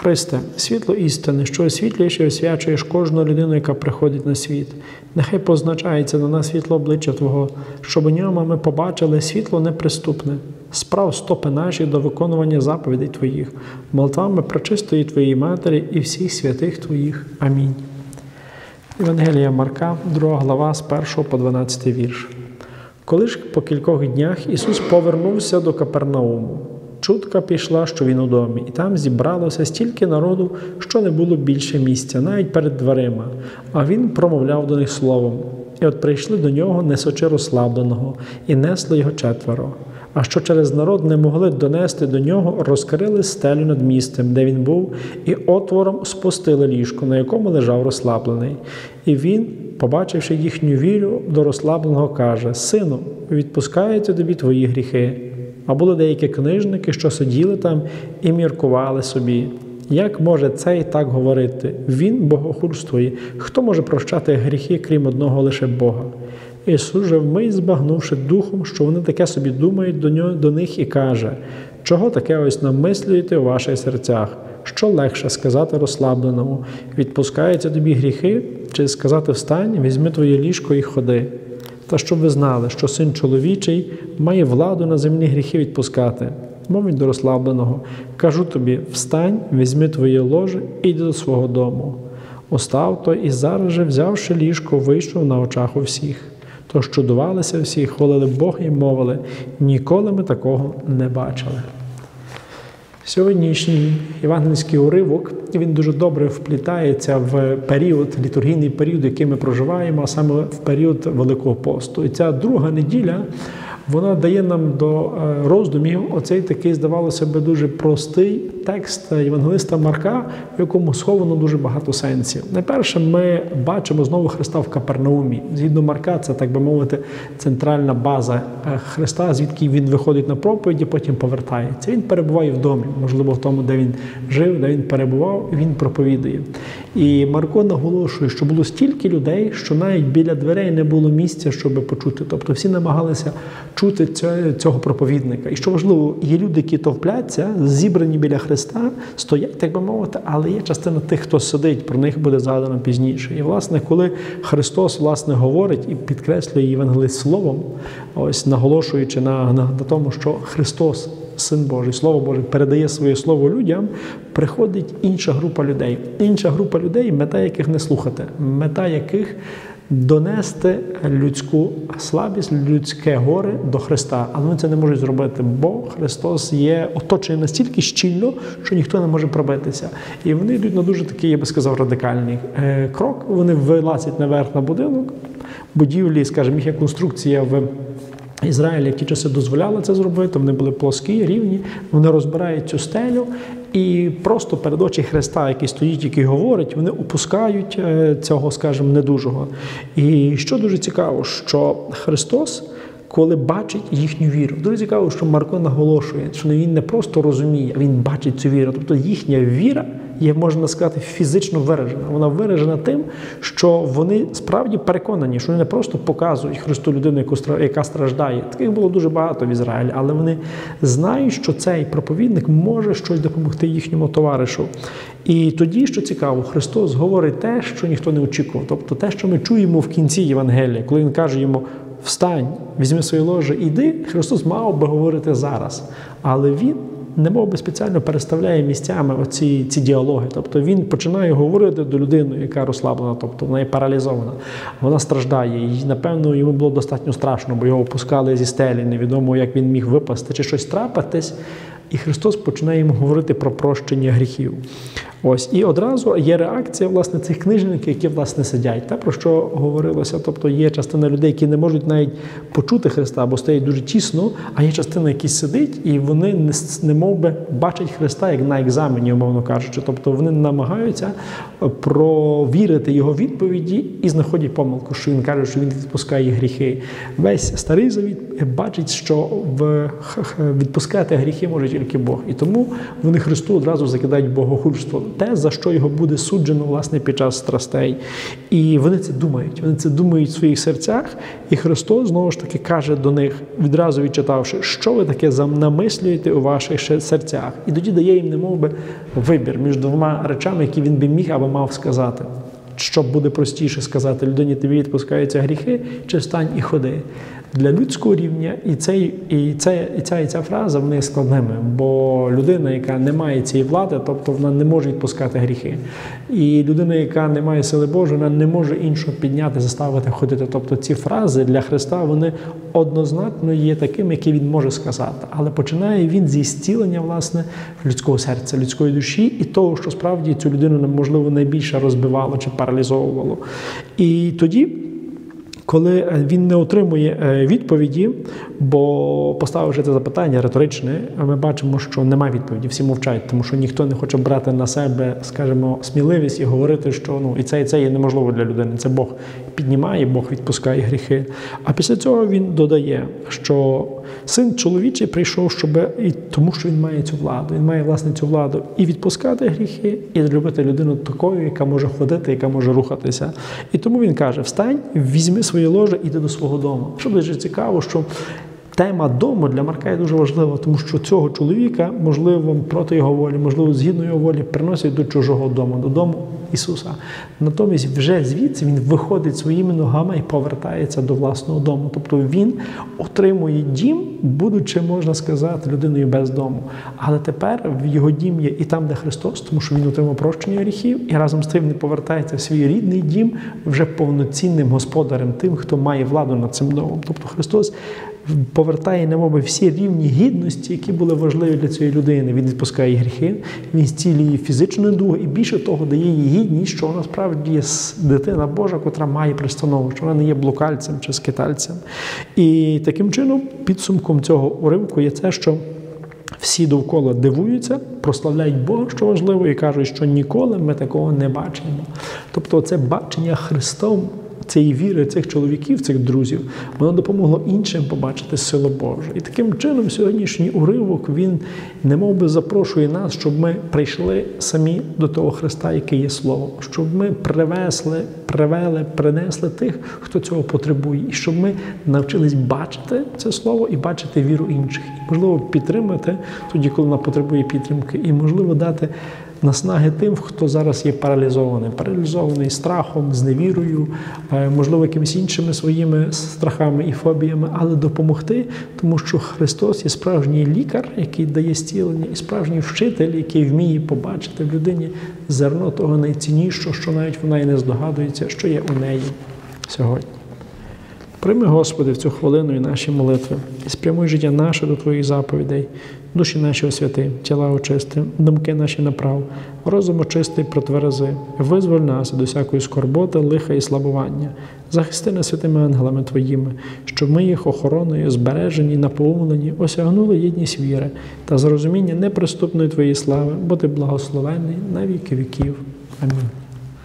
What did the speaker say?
Христе, світло істини, що освітлюєш і освячуєш кожну людину, яка приходить на світ. Нехай позначається на нас світло обличчя Твого, щоб у ньому ми побачили світло неприступне. Справ стопи наші до виконування заповідей Твоїх, молитвами пречистої Твоєї Матері і всіх святих Твоїх. Амінь. Євангелія Марка, 2 глава, з 1 по 12 вірш. Коли ж по кількох днях Ісус повернувся до Капернауму, чутка пішла, що Він у домі, і там зібралося стільки народу, що не було більше місця, навіть перед дверима, а Він промовляв до них словом. І от прийшли до Нього, несучи розслабленого, і несли Його 4. А що через народ не могли донести до Нього, розкрили стелю над місцем, де Він був, і отвором спустили ліжко, на якому лежав розслаблений. І Він, побачивши їхню віру, до розслабленого каже: «Сину, відпускаються тобі твої гріхи». А були деякі книжники, що сиділи там і міркували собі: як може цей так говорити? Він богохульствує. Хто може прощати гріхи, крім одного лише Бога? Ісус же вмить збагнувши духом, що вони таке собі думають, до них і каже: чого таке ось намислюєте у ваших серцях? Що легше сказати розслабленому: відпускаються тобі гріхи, чи сказати: встань, візьми твоє ліжко і ходи? Та щоб ви знали, що Син чоловічий має владу на земні гріхи відпускати. Мовить до розслабленого: кажу тобі, встань, візьми твоє ложе і йди до свого дому. Устав той і зараз же, взявши ліжко, вийшов на очах у всіх. Тож чудувалися всі, хвалили Бога і мовили: ніколи ми такого не бачили. Сьогоднішній євангельський уривок, він дуже добре вплітається в період, літургійний період, який ми проживаємо, а саме в період Великого посту. І ця друга неділя, вона дає нам до роздумів оцей такий, здавалося б, дуже простий текст євангелиста Марка, в якому сховано дуже багато сенсів. Найперше, ми бачимо знову Христа в Капернаумі. Згідно Марка, це, так би мовити, центральна база Христа, звідки Він виходить на проповіді, потім повертається. Він перебуває в домі, можливо, в тому, де Він жив, де Він перебував, і Він проповідує. І Марко наголошує, що було стільки людей, що навіть біля дверей не було місця, щоб почути. Тобто всі намагалися чути цього проповідника. І що важливо, є люди, які товпляться, зібрані біля Христа, стоять, так би мовити, але є частина тих, хто сидить, про них буде згадано пізніше. І, власне, коли Христос, власне, говорить і підкреслює євангелист словом, ось наголошуючи на тому, що Христос, Син Божий, Слово Боже, передає своє слово людям, приходить інша група людей. Інша група людей, мета яких не слухати, мета яких донести людську слабість, людське горе до Христа. Але вони це не можуть зробити, бо Христос є оточений настільки щільно, що ніхто не може пробитися. І вони йдуть на дуже такий, я би сказав, радикальний крок. Вони вилазять наверх на будинок, будівлі, скажімо, їхня конструкція в Ізраїлі, які часи дозволяли це зробити, вони були плоскі, рівні, вони розбирають цю стелю і просто перед очі Христа, який стоїть, який говорить, вони опускають цього, скажімо, недужого. І що дуже цікаво, що Христос, коли бачить їхню віру. Дуже цікаво, що Марко наголошує, що він не просто розуміє, а він бачить цю віру. Тобто їхня віра є, можна сказати, фізично виражена. Вона виражена тим, що вони справді переконані, що вони не просто показують Христу людину, яка страждає. Таких було дуже багато в Ізраїлі, але вони знають, що цей проповідник може щось допомогти їхньому товаришу. І тоді, що цікаво, Христос говорить те, що ніхто не очікував. Тобто те, що ми чуємо в кінці Євангелія, коли Він каже йому: встань, візьми своє ложе, іди, Христос мав би говорити зараз. Але Він немов би спеціально переставляє місцями ці діалоги. Тобто Він починає говорити до людини, яка розслаблена, тобто вона є паралізована. Вона страждає. І, напевно, йому було достатньо страшно, бо його опускали зі стелі, невідомо, як він міг випасти чи щось трапитись. І Христос починає йому говорити про прощення гріхів. Ось. І одразу є реакція, власне, цих книжників, які, власне, сидять. Те, про що говорилося. Тобто є частина людей, які не можуть навіть почути Христа, бо стоять дуже тісно, а є частина, які сидить, і вони не мов би бачать Христа, як на екзамені, умовно кажучи. Тобто вони намагаються провірити його відповіді і знаходять помилку, що він каже, що він відпускає гріхи. Весь Старий Завіт бачить, що відпускати гріхи може тільки Бог. І тому вони Христу одразу закидають богохульство. те, за що його буде суджено, власне, під час страстей. І вони це думають в своїх серцях, і Христос, знову ж таки, каже до них, відразу відчитавши, що ви таке намислюєте у ваших серцях. І тоді дає їм немовби вибір між двома речами, які він би міг або мав сказати. Що буде простіше сказати людині, тобі відпускаються гріхи, чи встань і ходи. Для людського рівня ця фраза, вони є складними, бо людина, яка не має цієї влади, тобто вона не може відпускати гріхи. І людина, яка не має сили Божої, вона не може іншого підняти, заставити ходити. Тобто ці фрази для Христа, вони однозначно є такими, які він може сказати. Але починає він зі зцілення, власне, людського серця, людської душі і того, що справді цю людину, можливо, найбільше розбивало чи паралізовувало. І тоді, коли він не отримує відповіді, бо поставивши це запитання риторичне, ми бачимо, що немає відповіді, всі мовчать, тому що ніхто не хоче брати на себе, скажімо, сміливість і говорити, що і це є неможливо для людини. Це Бог піднімає, Бог відпускає гріхи. А після цього він додає, що Син чоловічий прийшов, тому що він має цю владу. Він має, власне, цю владу і відпускати гріхи, і любити людину такою, яка може ходити, яка може рухатися. І тому він каже, встань, візьми своє ложе і йди до свого дому. Що дуже цікаво, що тема дому для Марка є дуже важлива, тому що цього чоловіка, можливо, проти його волі, можливо, згідно його волі, приносять до чужого дому, до дому Ісуса. Натомість вже звідси він виходить своїми ногами і повертається до власного дому. Тобто він отримує дім, будучи, можна сказати, людиною без дому. Але тепер в його дім є і там, де Христос, тому що він отримав прощення гріхів, і разом з тим він повертається в свій рідний дім вже повноцінним господарем, тим, хто має владу над цим домом. Тобто Христос повертає, немоби, всі рівні гідності, які були важливі для цієї людини. Він відпускає гріхи, він зцілює її фізичну недугу і більше того дає їй гідність, що вона справді є дитина Божа, котра має пристанову, що вона не є блукальцем чи скитальцем. І таким чином підсумком цього уривку є це, що всі довкола дивуються, прославляють Бога, що важливо, і кажуть, що ніколи ми такого не бачимо. Тобто це бачення Христом цієї віри цих чоловіків, цих друзів, воно допомогло іншим побачити силу Божу. І таким чином сьогоднішній уривок, він немовби запрошує нас, щоб ми прийшли самі до того Христа, який є Слово. Щоб ми принесли тих, хто цього потребує. І щоб ми навчились бачити це Слово і бачити віру інших. І, можливо, підтримати тоді, коли вона потребує підтримки. І, можливо, дати наснаги тим, хто зараз є паралізований страхом, зневірою, можливо, якимись іншими своїми страхами і фобіями, але допомогти, тому що Христос є справжній лікар, який дає зцілення, і справжній вчитель, який вміє побачити в людині зерно того найціннішого, що навіть вона і не здогадується, що є у неї сьогодні. Прийми, Господи, в цю хвилину і наші молитви, і спрямуй життя наше до Твоїх заповідей, душі наші освяти, тіла очисти, думки наші направ, розум очисти, протверези, визволь нас від усякої скорботи, лиха і слабування, захисти нас святими ангелами Твоїми, щоб ми їх охороною, збережені, наповнені, осягнули єдність віри та зрозуміння неприступної Твоєї слави, бо Ти благословенний на віки віків. Амінь.